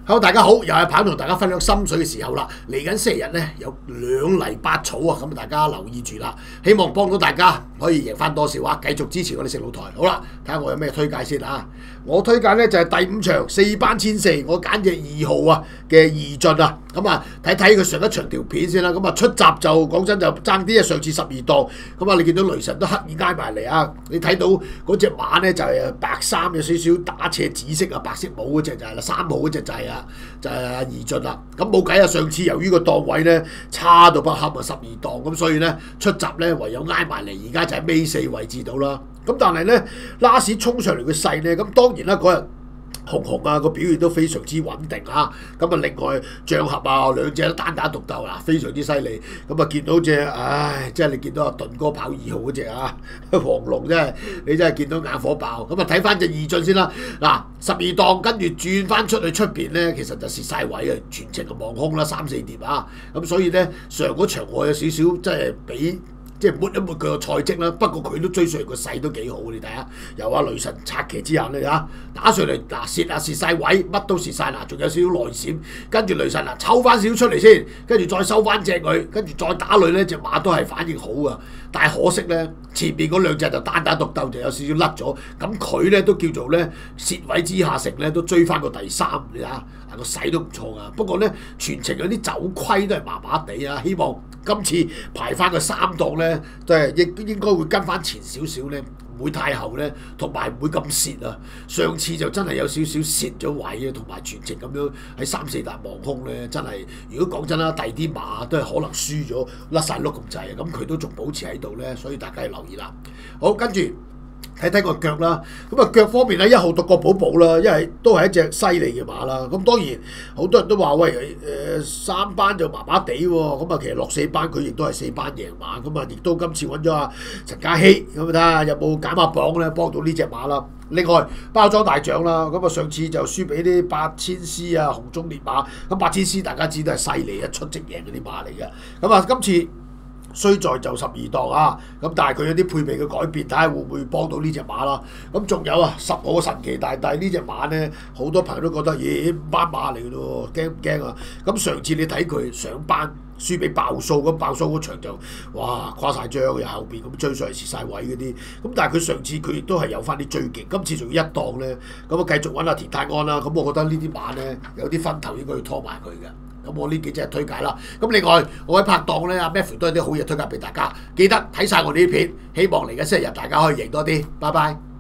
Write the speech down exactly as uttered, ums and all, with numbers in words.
Hello，大家好，又係鵬同大家分享心水嘅時候啦。嚟緊星期日咧有兩黎八草啊，咁大家留意住啦。希望幫到大家可以贏翻多少啊！繼續支持我哋食老台。好啦，睇下我有咩推介先啊！我推介咧就係、是、第五場四班千四，我揀隻二號啊嘅二進啊。咁啊睇睇佢上一場條片先啦。咁啊出閘就講真就爭啲啊，上次十二檔。咁啊你見到雷神都刻意挨埋嚟啊！你睇到嗰隻馬咧就係、是、白衫有少少打斜紫色啊，白色帽嗰隻就係啦，三號嗰隻就係啊。就係阿二進啦，咁冇計啊！上次由於個檔位咧差到不堪啊，十二檔咁，所以咧出閘咧唯有挨埋嚟，而家就喺尾四位置到啦。咁但係咧拉士衝上嚟嘅勢咧，咁當然啦嗰日。紅紅啊個表現都非常之穩定啊！咁啊另外象合啊兩隻都單打獨鬥啦，非常之犀利。咁啊見到隻唉，即係你見到阿頓哥跑二號嗰隻啊，黃龍真係你真係見到眼火爆。咁啊睇翻隻二進先啦。嗱十二檔跟住轉翻出去出邊咧，其實就蝕晒位啊，全程就望空啦，三四碟啊。咁所以咧上嗰場我有少少即係俾。即係抹一抹佢個賽績啦，不過佢都追上嚟個勢都幾好，你睇下，由阿雷神拆旗之下咧嚇，打上嚟嗱蝕啊蝕晒位，乜都蝕晒嗱，仲有少少內閃，跟住雷神嗱抽翻少少出嚟先，跟住再收翻正佢，跟住再打佢咧隻馬都係反應好啊，但係可惜咧前邊嗰兩隻就單打獨鬥就有少少甩咗，咁佢咧都叫做咧蝕位之下成咧都追翻個第三，你睇下個勢都唔錯噶，不過咧全程有啲走虧都係麻麻地啊，希望今次排翻個三檔咧。都係應應該會跟翻前少少咧，唔會太後咧，同埋唔會咁蝕啊！上次就真係有少少蝕咗位啊，同埋全程咁樣喺三四笪望空咧，真係如果講真啦，第二啲馬都係可能輸咗甩晒碌咁滯啊，咁佢都仲保持喺度咧，所以大家要留意啦。好，跟住。睇睇個腳啦，咁啊腳方面咧一號獨角寶寶啦，因為都係一隻犀利嘅馬啦。咁當然好多人都話喂誒、呃、三班就麻麻地喎，咁啊其實落四班佢亦都係四班贏馬，咁啊亦都今次揾咗阿陳嘉熙，咁睇下有冇減壓磅咧幫到呢隻馬啦。另外包裝大獎啦，咁啊上次就輸俾啲八千絲啊紅中烈馬，咁八千絲大家知都係犀利一出即贏嗰啲馬嚟嘅，咁啊今次。衰在就十二檔啊，咁但係佢有啲配備嘅改變，睇下會唔會幫到呢隻馬啦。咁仲有啊，十號神奇大帝呢隻馬咧，好多朋友都覺得咦五班馬嚟嘅咯，驚唔驚啊？咁上次你睇佢上班輸俾爆數，咁爆數嗰場就哇跨晒張，又後邊咁追上嚟蝕晒位嗰啲。咁但係佢上次佢亦都係有翻啲追勁，今次仲要一檔咧，咁啊繼續揾阿田泰安啦。咁我覺得呢啲馬咧有啲分頭應該要拖埋佢嘅。咁我呢幾隻推介啦，咁另外我喺拍檔咧，阿 Matthew 都有啲好嘢推介俾大家，記得睇晒我呢啲片，希望嚟緊星期日大家可以贏多啲，拜拜。